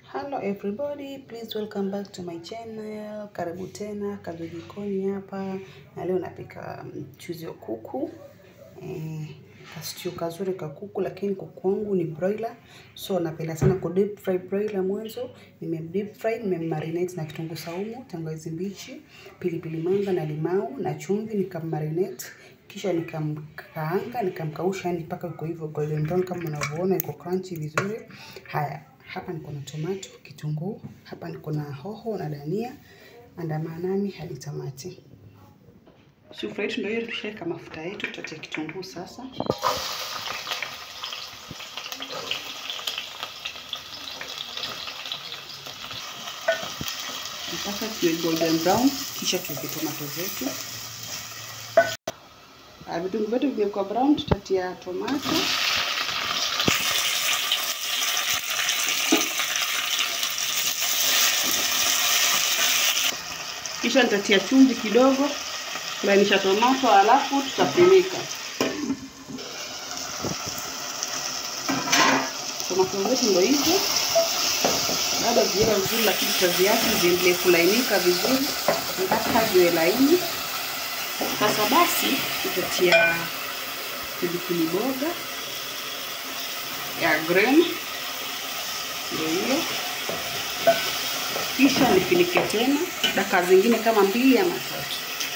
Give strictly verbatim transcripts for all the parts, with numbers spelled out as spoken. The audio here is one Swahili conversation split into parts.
Hello everybody, please welcome back to my channel. Karibu tena, karibu jikoni hapa. Na leo napika mchuzi wa kuku. Eh, kastiu kazuri ka kuku, lakini kuku wangu ni broiler. So napenda sana ku deep fry broiler mwanzo. Nime deep fry, nime marinate na kitunguu saumu, tangawizi mbichi, pilipili manga na limau na chumvi, nika marinate. Kisha nikamkaanga, nikamkausha yani mpaka iko hivyo golden brown kama unavyoona, iko crunchy vizuri. Haya, hapa niko na tomato, kitunguu, hapa niko na hoho na dania, andamana nami hadi tamati. Sufuria yetu ndio hiyo, tushaweka mafuta yetu, tutatia kitunguu sasa. Mpaka kiwe golden brown, kisha tuweke tomato zetu. Ah, vitunguu vyetu vimekuwa brown, tutatia tomato. Kisha nitatia chumvi kidogo kulainisha tomato, alafu tutafunika. Tomato zetu ndio hizo. Bado ziwe vizuri, lakini tutaziacha ziendelee kulainika vizuri mpaka ziwe laini. Sasa basi tutatia pilipili boga ya green. Ndio hiyo. Kisha nifinike tena dakika zingine kama mbili ama tatu.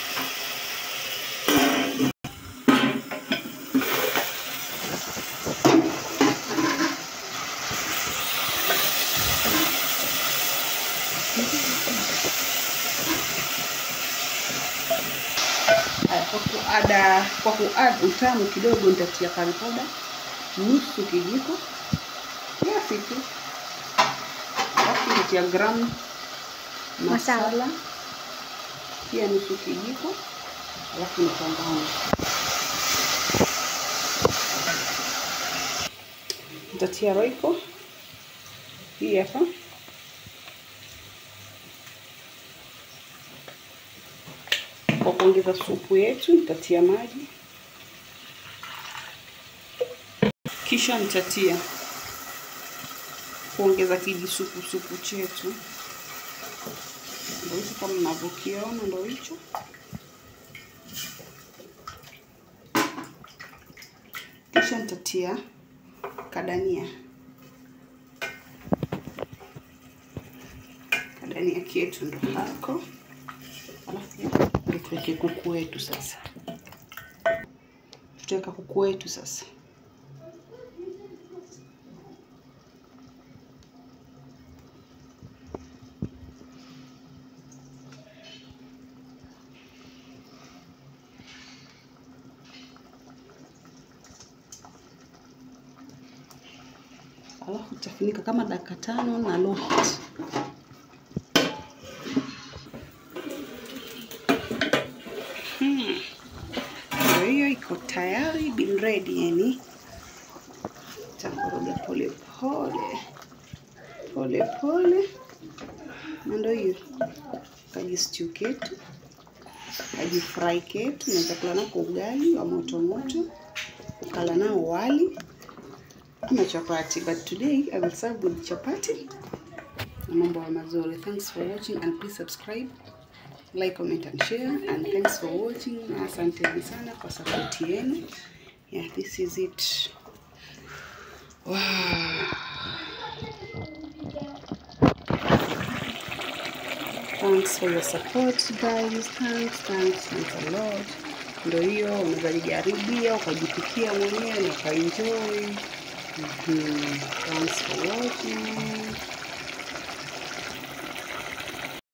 Kwa kuada kwa kuada utamu kidogo nitatia curry powder nusu kijiko kiasi tu. Alafu nitatia gram masala pia nusu kijiko, alafu nichanganye. Nitatia roiko hii hapa. Kwa kuongeza supu yetu nitatia maji. Kisha nitatia kuongeza kiji supu supu chetu. Ndio hicho kama mnavyokiona, ndio hicho. Kisha nitatia kadania. Kadania kietu ndio hako. Alafu tuweke kuku wetu sasa. Tutaweka kuku wetu sasa. Alafu tutafunika kama dakika tano na low heat. Hmm. Ndio hiyo iko tayari, been ready yani. Takoroga pole pole. Pole pole. Ndio hiyo. Kaji stew ketu. Kaji fry ketu, naweza kula nako ugali wa moto moto. Ukala nao wali ama chapati, but today I will serve with chapati. Mambo mazuri. Thanks for watching and please subscribe, like, comment and share, and thanks for watching. Asante sana kwa support yenu. Yeah, this is it. Wow. Thanks for your support guys. Thanks, thanks, thanks a lot. Ndio hiyo, unaweza jaribia ukajipikia mwenyewe na ukaenjoy. Mm-hmm. Thanks for watching.